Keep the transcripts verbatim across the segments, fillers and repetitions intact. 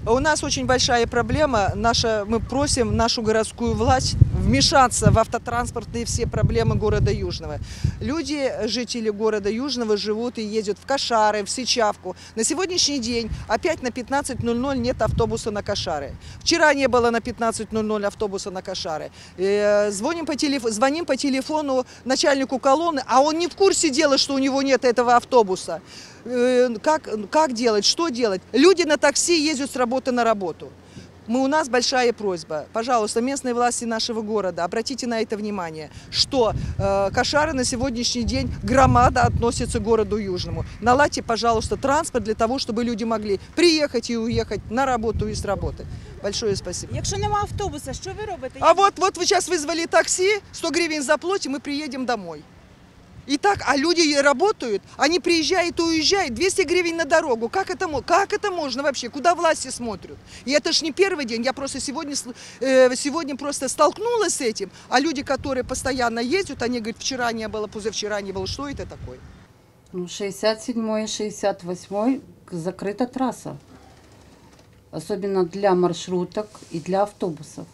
У нас очень большая проблема. Наша, мы просим нашу городскую власть вмешаться в автотранспортные все проблемы города Южного. Люди, жители города Южного, живут и ездят в Кошары, в Сычавку. На сегодняшний день опять на пятнадцать ноль ноль нет автобуса на Кошары. Вчера не было на пятнадцать ноль ноль автобуса на Кошары. Звоним по телеф... Звоним по телефону начальнику колонны, а он не в курсе дела, что у него нет этого автобуса. Как, как делать, что делать? Люди на такси ездят с работы на работу. Мы, у нас большая просьба. Пожалуйста, местные власти нашего города, обратите на это внимание, что э, Кошары на сегодняшний день громада относится к городу Южному. Наладьте, пожалуйста, транспорт для того, чтобы люди могли приехать и уехать на работу и с работы. Большое спасибо. Якщо нема автобуса, що ви робите? А вот, вот вы сейчас вызвали такси, сто гривен заплатим и приедем домой. И так, а люди работают, они приезжают и уезжают, двести гривен на дорогу. Как это, как это можно вообще? Куда власти смотрят? И это ж не первый день, я просто сегодня, э, сегодня просто столкнулась с этим, а люди, которые постоянно ездят, они говорят, вчера не было, позавчера не было. Что это такое? Ну, шестьдесят седьмой, шестьдесят восьмой закрыта трасса. Особенно для маршруток и для автобусов.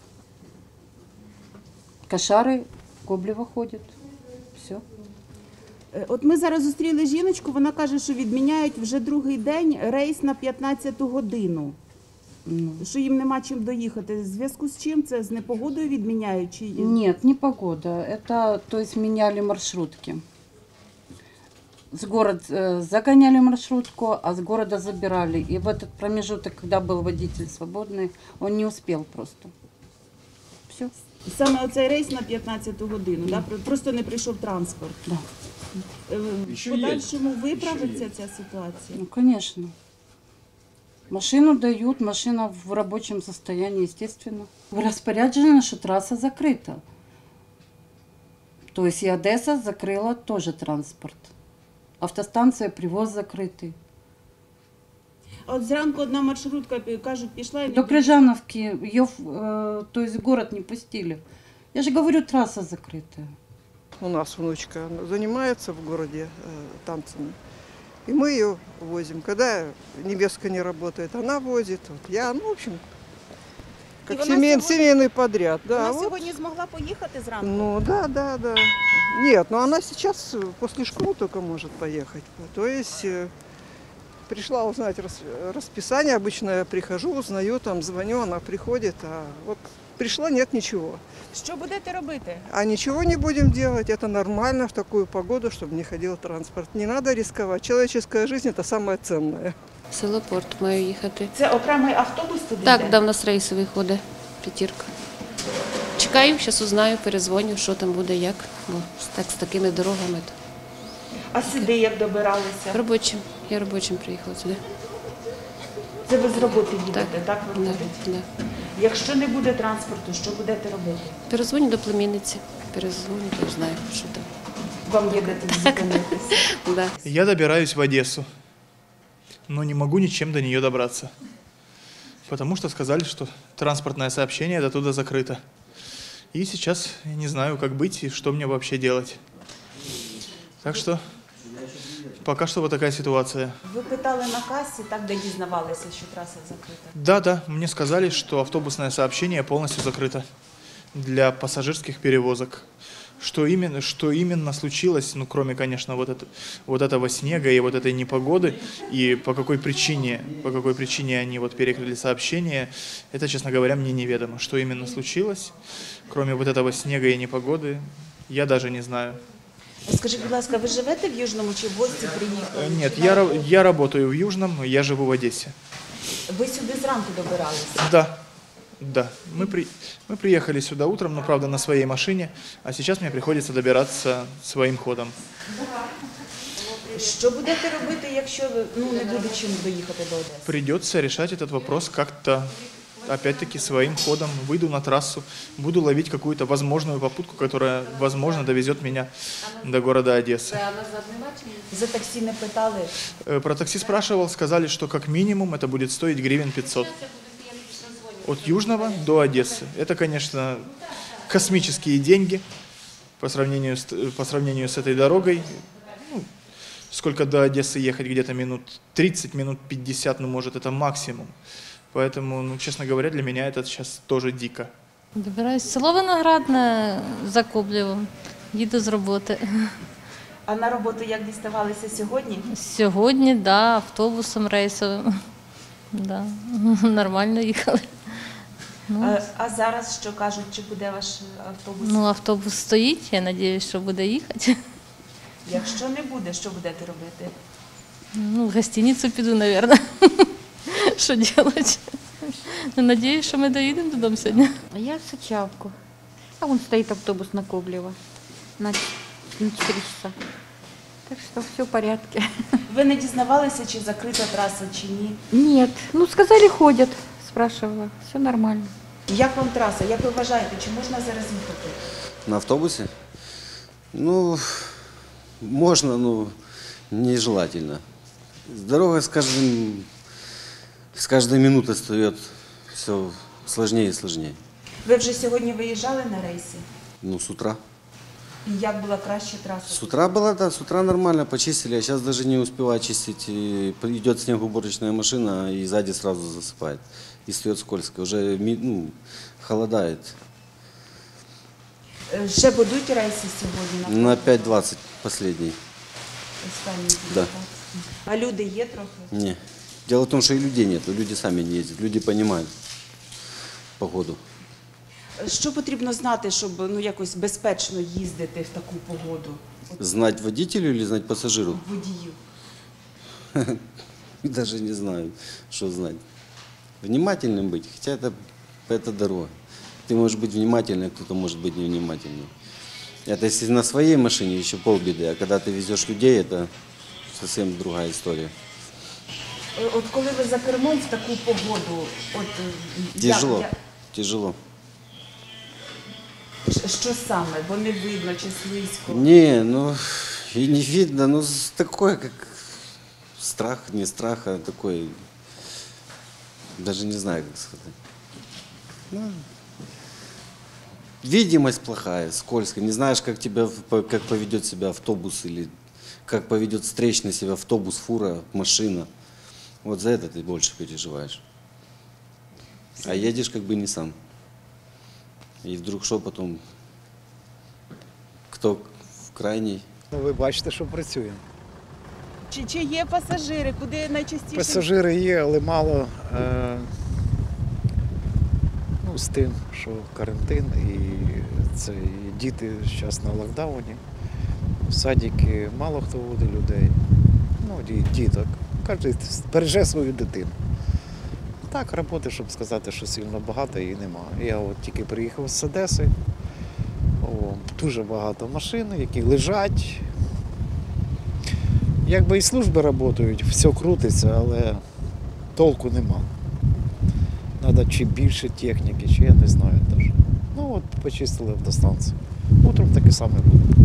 Кошары, Коблево ходят. Все. От ми зараз зустріли жіночку, вона каже, що відміняють вже другий день рейс на п'ятнадцяту годину. Ну. Що їм нема чим доїхати. В зв'язку з чим це? З непогодою відміняють? Чи... Нет, не погода. Это, то есть, меняли маршрутки. С город э, загоняли маршрутку, а с города забирали. И в этот промежуток, когда был водитель свободный, он не успел просто. Все. Саме оцей рейс на п'ятнадцяту годину, да? Просто не прийшов транспорт. Да. В подальшому виправиться ця ситуація? Ну, конечно. Машину дают, машина в рабочем состоянии, естественно. Распоряджено, что трасса закрыта. То есть и Одесса закрыла тоже транспорт. Автостанция, привоз закрытый. От зранку одна маршрутка, кажуть, пішла і... До Крыжановки ее, э, то есть в город не пустили. Я же говорю, трасса закрытая. У нас внучка занимается в городе э, танцами, и мы ее возим. Когда невестка не работает, она возит. Вот я, ну, в общем, как семей, сьогодні... семейный подряд. Да, Вона вот. сьогодні змогла поїхати зранку? Ну, да, да, да. Нет, но она сейчас после школы только может поехать. То есть э, пришла узнать рас, расписание. Обычно я прихожу, узнаю, там звоню, она приходит, а вот пришла, нет ничего. Що будете робити? А ничего не будем делать, это нормально в такую погоду, чтобы не ходил транспорт. Не надо рисковать, человеческая жизнь – это самое ценное. В село Порт маю їхати. Це окремий автобус туди Так, йде? да, в нас рейсовий ходить, п'ятірка. Чекаю, зараз узнаю, перезвоню, що там буде, як. Бо так, з такими дорогами. А сюди як добиралися? Робочим. Я робочим приїхала сюди. Це ви з роботи їдете, так, так Да, виходить? да. Якщо не буде транспорту, що будете робити? Перезвоню до племінниці. Перезвоню, то знаю, що там. Вам є де тут зупинитися? Да. Я добираюсь в Одессу, но не могу ничем до нее добраться, потому что сказали, что транспортное сообщение до туда закрыто. И сейчас я не знаю, как быть и что мне вообще делать. Так что пока что вот такая ситуация. Ви питали на касі, так, де дізнавалися, що траса закрита? Да, да, мне сказали, что автобусное сообщение полностью закрыто для пассажирских перевозок. Что именно, что именно случилось, ну, кроме, конечно, вот, это, вот этого снега и вот этой непогоды, и по какой причине, по какой причине они вот перекрыли сообщение, это, честно говоря, мне неведомо. Что именно случилось, кроме вот этого снега и непогоды, я даже не знаю. Скажіть, будь ласка, ви живете в Южному чи в гості приїхали? Нет, я, ра- я работаю в Южном, я живу в Одессе. Ви сюди зранку добиралися? Да, да. Мы, при, мы приехали сюда утром, но, правда, на своей машине, а сейчас мне приходится добираться своим ходом. Що будете робити, якщо ви, ну, не буде чим доїхати до Одеси? Придется решать этот вопрос как-то, опять-таки, своим ходом. Выйду на трассу, буду ловить какую-то возможную попутку, которая, возможно, довезет меня до города Одессы. За таксі не питали? Э, Про такси спрашивал, сказали, что как минимум это будет стоить гривен пятьсот. От Южного до Одессы. Это, конечно, космические деньги по сравнению с, по сравнению с этой дорогой. Ну, сколько до Одессы ехать? Где-то минут тридцать, минут пятьдесят, ну, может, это максимум. Поэтому, ну, честно говоря, для меня это сейчас тоже дико. Добираюсь в село Виноградне за Коблєвом. Їду з роботи. А на роботу як діставалися сьогодні? Сьогодні, да, автобусом рейсовим. Да. Нормально їхали. Ну, А, а зараз що кажуть, чи буде ваш автобус? ну, автобус стоїть, я сподіваюся, що буде їхати. Якщо не буде, що будете робити? Ну, в гостиницю піду, мабуть. Що робити? Ну, сподіваюся, що ми доїдемо додому сьогодні. А я в Сочавку. А вон стоит автобус на Коблево на, на четыре часа. Так что все в порядке. Ви не дізнавалися, чи закрита траса, чи ні? Нет, ну сказали, ходят, спрашивала. Все нормально. Як вам траса? Як ви вважаєте, чи можна зараз їхати? На автобусе? Ну, можно, но нежелательно. Дорога с каждым, с каждой минутой стает все сложнее и сложнее. Ви вже сьогодні виїжджали на рейси? Ну, с утра. І як була краща траса? С утра было, да, с утра нормально почистили, а сейчас даже не успеваю чистить. И идет снегоуборочная машина и сзади сразу засыпает. И стоит скользко. Уже ми- ну, холодает. Е, Ще будуть рейси сьогодні? На пять двадцать последний. Останні дні, Да. так? А люди є трохи? Не. Дело в том, что и людей нет, люди сами не ездят, люди понимают погоду. Що потрібно знати, щоб ну, якось безпечно їздити в таку погоду? От Знать водителю или знать пассажиру? водію. Даже не знаю, что знать. Внимательным быть, хотя это, это дорога. Ты можешь быть внимательным, а кто-то может быть невнимательным. Это если на своей машине еще полбеды, а когда ты везешь людей, это совсем другая история. Е, От коли ви за кермом в таку погоду, от е, як- Тяжело, я- тяжело. Ш- що саме? Бо не видно чи слизько? Не, ну и не видно, ну с- такое как страх, не страх, а такой, даже не знаю, как сказать. Ну, видимость плохая, скользкая, не знаешь, как тебя, в- по- как поведет себя автобус или как поведет встречный себя автобус, фура, машина. Вот за это ты больше переживаешь. А едешь как бы не сам. И вдруг что потом, кто в крайней. Ну, ви бачите, що працюємо. Чи, чи є пасажири? Куди найчастіше? Пасажири є, але мало. Е, ну, з тим, що карантин і це і діти зараз на локдауні. В садики мало хто водить людей. Ну, і діток. Кожен береже свою дитину. Так, роботи, щоб сказати, що сильно багато, її немає. Я от тільки приїхав з Одеси. О, дуже багато машин, які лежать. Якби і служби працюють, все крутиться, але толку нема. Треба чи більше техніки, чи я не знаю теж. Ну от почистили автостанцію. Утром таке саме буде.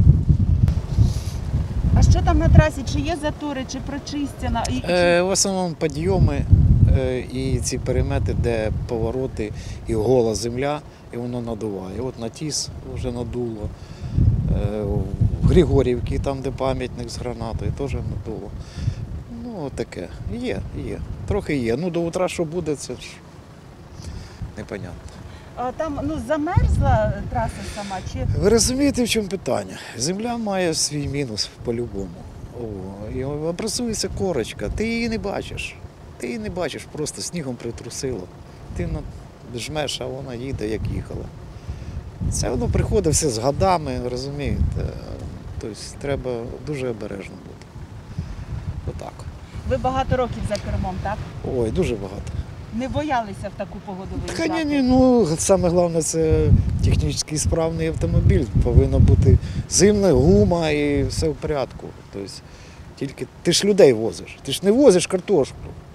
А що там на трасі? Чи є затори, чи прочистяна? І- Е, в основному підйоми е, і ці перемети, де повороти і гола земля, і воно надуває. От на Тіс вже надуло. Е, в Григорівці, там, де пам'ятник з гранатою, теж надуло. Ну, таке. Є, є. Трохи є. Ну, до утра що буде, це ж непонятно. А там ну, замерзла траса сама? Чи Ви розумієте, в чому питання? Земля має свій мінус по-любому. О, і образується корочка, ти її не бачиш. Ти її не бачиш, просто снігом притрусило. Ти ну, жмеш, а вона їде, як їхала. Це воно приходить все з годами, розумієте? Тобто треба дуже обережно бути. Отак. ви багато років за кермом, так? Ой, дуже багато. Не боялися в таку погоду виїжджати? Та ні, ні, ну саме головне це технічно справний автомобіль. Повинна бути зимна гума і все в порядку. Тобто, тільки ти ж людей возиш, ти ж не возиш картошку.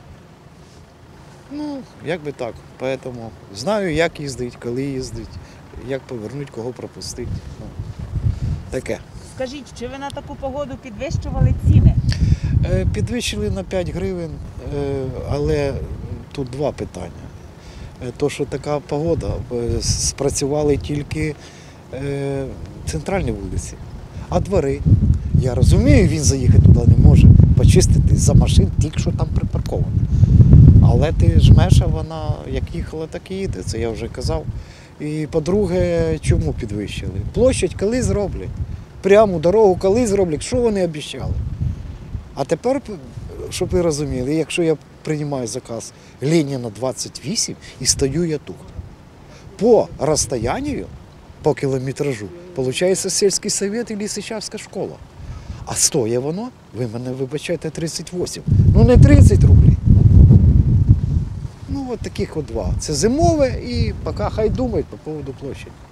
Ну, як би так. Тому знаю, як їздить, коли їздить, як повернути, кого пропустити. Ну, таке. Скажіть, чи ви на таку погоду підвищували ціни? Е, Підвищили на п'ять гривень, е, але тут два питання. Е, То, що така погода, е, спрацювали тільки е, центральні вулиці, а двори. Я розумію, він заїхати туди не може. почистити за машин тільки що там припарковано. Але ти жмеш, а вона як їхала, так і їде, це я вже казав. І по-друге, чому підвищили? Площадь коли зроблять? Пряму дорогу коли зроблять? Що вони обіцяли? А тепер, щоб ви розуміли, якщо я приймаю заказ Леніна двадцять вісім і стою я тут, по розстоянню, по кілометражу, виходить сільський совет і Лисичанська школа. А стоїть воно, ви мене вибачайте, тридцять вісім. Ну не тридцять рублів. Ну от таких от два. Це зимове і поки хай думають по поводу площі.